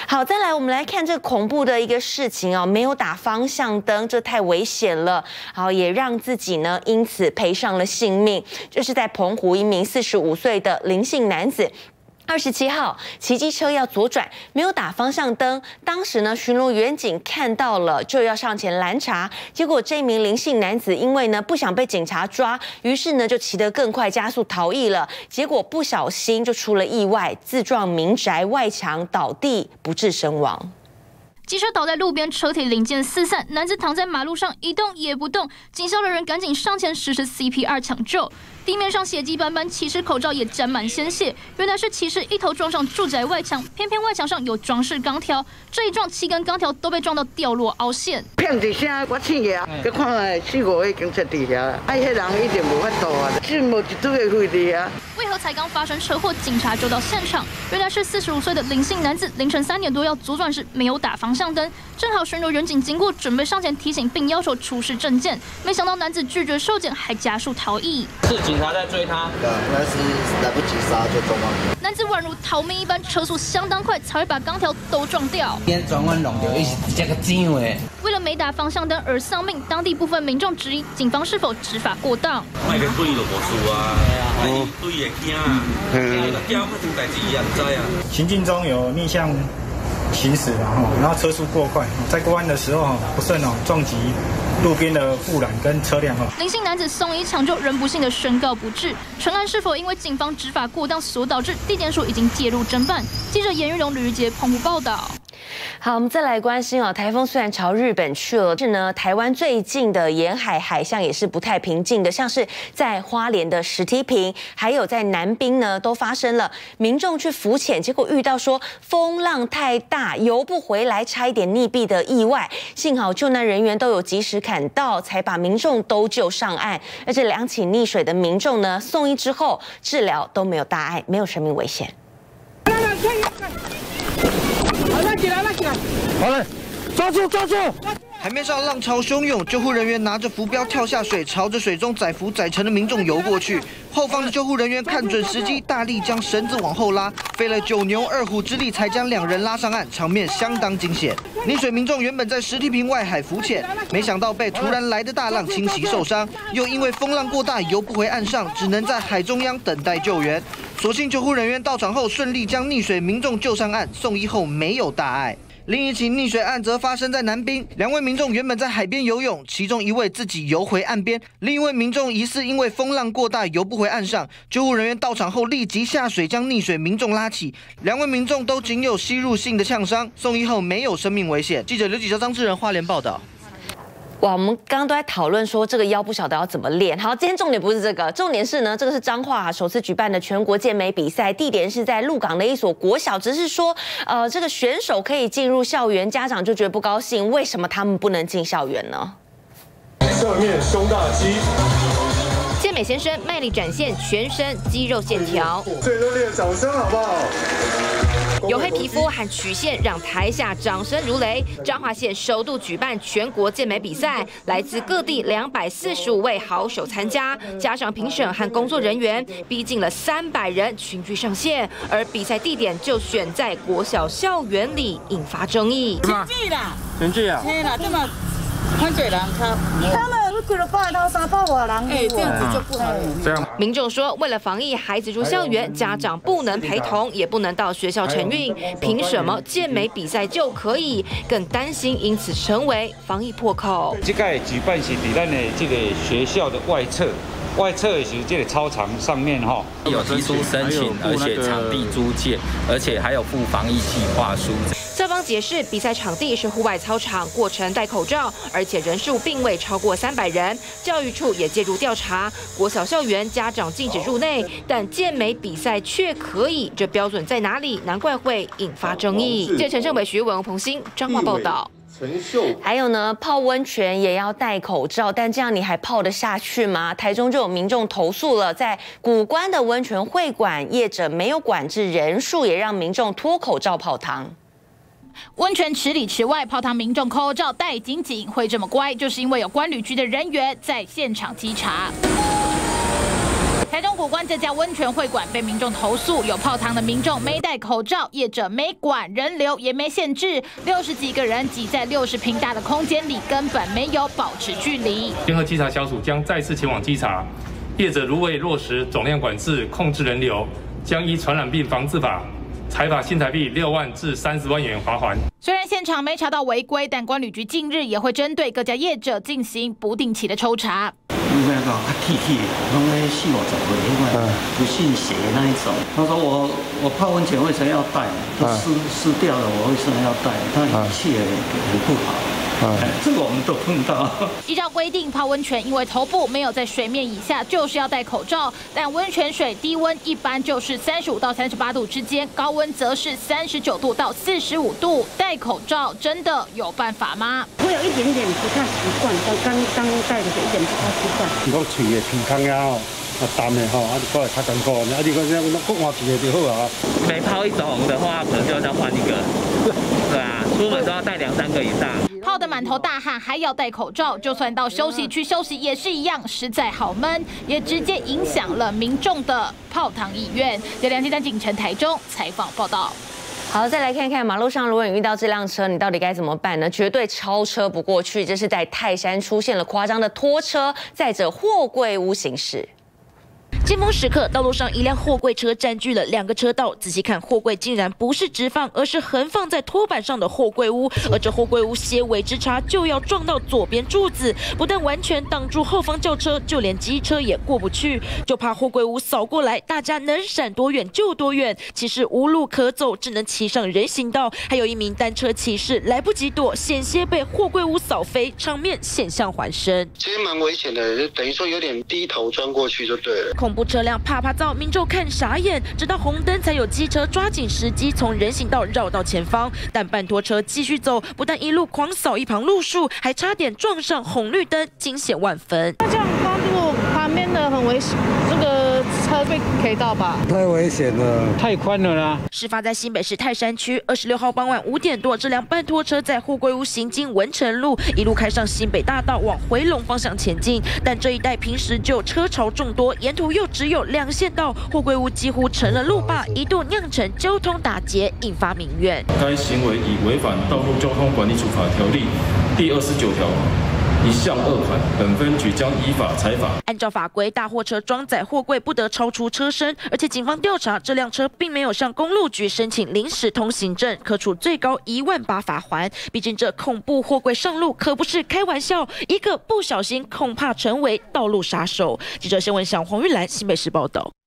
好，再来我们来看这恐怖的一个事情哦，没有打方向灯，这太危险了。好，也让自己呢因此赔上了性命。这是在澎湖一名45岁的林姓男子。27号骑机车要左转，没有打方向灯。当时呢，巡逻员警看到了，就要上前拦查。结果这名林姓男子因为呢不想被警察抓，于是呢就骑得更快，加速逃逸了。结果不小心就出了意外，自撞民宅外墙倒地，不治身亡。 机车倒在路边，车体零件四散，男子躺在马路上一动也不动。警消人员赶紧上前实施 CPR 抢救。地面上血迹斑斑，骑士口罩也沾满鲜血。原来是骑士一头撞上住宅外墙，偏偏外墙上有装饰钢条，这一撞7根钢条都被撞到掉落凹陷。 砰一声，我醒起来，佮看来4、5个已经chết伫遐，迄人一定无法度啊，真无一堆的血伫遐。 为何才刚发生车祸，警察就到现场？原来是45岁的林姓男子，凌晨3点多要左转时没有打方向灯，正好巡逻员警经过，准备上前提醒并要求出示证件，没想到男子拒绝受检，还加速逃逸。 是警察在追他， 对，那是来不及刹就撞上去。 男子宛如逃命一般，车速相当快，才会把钢条都撞掉。 边转弯弄掉，一直直接个尖位。 为了没打方向灯而丧命，当地部分民众质疑警方是否执法过当。 卖个对就无事啊，对会惊啊，惊发生代志也唔知啊。 行进中有逆向行驶然后车速过快，在过弯的时候不慎撞击路边的护栏跟车辆。 林姓男子送医抢救，仍不幸的宣告不治。全案是否因为警方执法过当所导致？地检署已经介入侦办。记者严玉荣、吕玉杰澎湖报道。 好，我们再来关心台风虽然朝日本去了，是呢，台湾最近的沿海海象也是不太平静的，像是在花莲的石梯坪，还有在南滨呢，都发生了民众去浮潜，结果遇到说风浪太大，游不回来，差一点溺毙的意外。幸好救难人员都有及时赶到，才把民众都救上岸。而这2起溺水的民众呢，送医之后治疗都没有大碍，没有生命危险。 好了，抓住！海面上浪潮汹涌，救护人员拿着浮标跳下水，朝着水中载浮载沉的民众游过去。后方的救护人员看准时机，大力将绳子往后拉，费了9牛2虎之力才将2人拉上岸，场面相当惊险。溺水民众原本在石梯坪外海浮潜，没想到被突然来的大浪侵袭受伤，又因为风浪过大游不回岸上，只能在海中央等待救援。所幸救护人员到场后，顺利将溺水民众救上岸，送医后没有大碍。另一起溺水案则发生在南滨，2位民众原本在海边游泳，其中1位自己游回岸边，另一位民众疑似因为风浪过大游不回岸上，救护人员到场后立即下水将溺水民众拉起，2位民众都仅有吸入性的呛伤，送医后没有生命危险。记者刘启超、张志仁花莲报道。 哇，我们刚刚都在讨论说这个腰不晓得要怎么练。好，今天重点不是这个，重点是呢，这个是彰化首次举办的全国健美比赛，地点是在鹿港的一所国小。只是说，这个选手可以进入校园，家长就觉得不高兴，为什么他们不能进校园呢？ 上面胸大肌。 健美先生卖力展现全身肌肉线条， 最热烈的掌声好不好？ 黝黑皮肤和曲线让台下掌声如雷。彰化县首度举办全国健美比赛，来自各地245位好手参加，加上评审和工作人员，逼近了300人群聚上线。而比赛地点就选在国小校园里，引发争议。 全剧啊！ 嘿啦，这么看多人他们几了8到300多人，这样子就不好。 这样， 民众说，为了防疫，孩子入校园，家长不能陪同，也不能到学校晨运，凭什么健美比赛就可以？更担心因此成为防疫破口。 这个举办是在咱的这个学校的外侧。外侧的是这个操场上面有提出申请，而且场地租借，而且还有附防疫计划书。 校方解释，比赛场地是户外操场，过程戴口罩，而且人数并未超过300人。教育处也介入调查，国小校园家长禁止入内，但健美比赛却可以，这标准在哪里？难怪会引发争议。记者陈胜伟、徐文、彭欣彰化报道。 还有呢，泡温泉也要戴口罩，但这样你还泡得下去吗？台中就有民众投诉了，在谷关的温泉会馆业者没有管制人数，也让民众脱口罩泡汤。 温泉池里池外泡汤，民众口罩戴紧紧，会这么乖，就是因为有关旅局的人员在现场稽查。 台中谷关这家温泉会馆被民众投诉，有泡汤的民众没戴口罩，业者没管，人流也没限制，60几个人挤在60平大的空间里，根本没有保持距离。 联合稽查小组将再次前往稽查，业者如未落实总量管制、控制人流，将依传染病防治法裁罚新台币6万至30万元罚锾。 虽然现场没查到违规，但关旅局近日也会针对各家业者进行不定期的抽查。 因为较气气的，拢咧40-50岁，因为不信邪那一种。他说我泡温泉为什么要戴？都湿掉了，我为什么要戴？他语气也很不好。这个我们都碰到。 依照规定，泡温泉因为头部没有在水面以下，就是要戴口罩。但温泉水低温一般就是35到38度之间，高温则是39度到45度。戴口罩真的有办法吗？ 我有一点点不太习惯，刚戴的时候一点不太习惯。 你讲嘴的鼻孔呀淡的吼，过来较艰苦，你讲那搁换一个就好啊。 每泡一种的话，可能就要换一个。对啊，出门都要带2-3个以上。 泡得满头大汗还要戴口罩，就算到休息区休息也是一样，实在好闷，也直接影响了民众的泡汤意愿。这2记警城台中采访报道。 好，再来看看马路上，如果你遇到这辆车，你到底该怎么办呢？绝对超车不过去，这是在泰山出现了夸张的拖车载着货柜屋行驶。 尖峰时刻，道路上一辆货柜车占据了2个车道。仔细看，货柜竟然不是直放，而是横放在拖板上的货柜屋。而这货柜屋些微之差就要撞到左边柱子，不但完全挡住后方轿车，就连机车也过不去。就怕货柜屋扫过来，大家能闪多远就多远。其实无路可走，只能骑上人行道。还有一名单车骑士来不及躲，险些被货柜屋扫飞，场面险象环生。 其实蛮危险的，等于说有点低头钻过去就对了。 恐怖车辆啪啪噪，民众看傻眼，直到红灯才有机车抓紧时机从人行道绕到前方，但半拖车继续走，不但一路狂扫一旁路树，还差点撞上红绿灯，惊险万分。 这样帮助旁边的很危险，这个车被 K 到吧？ 太危险了，太宽了啦！ 事发在新北市泰山区，26号傍晚5点多，这辆半拖车在货柜屋行经文成路，一路开上新北大道往回龙方向前进，但这一带平时就车潮众多，沿途又只有2线道，货柜屋几乎成了路霸，一度酿成交通打劫，引发民怨。 该行为已违反《道路交通管理处罚条例》第29条。1项2款，本分局将依法裁罚。 按照法规，大货车装载货柜不得超出车身，而且警方调查，这辆车并没有向公路局申请临时通行证，可处最高18000罚锾。毕竟这恐怖货柜上路可不是开玩笑，一个不小心恐怕成为道路杀手。记者谢文祥、黄玉兰，新北市报道。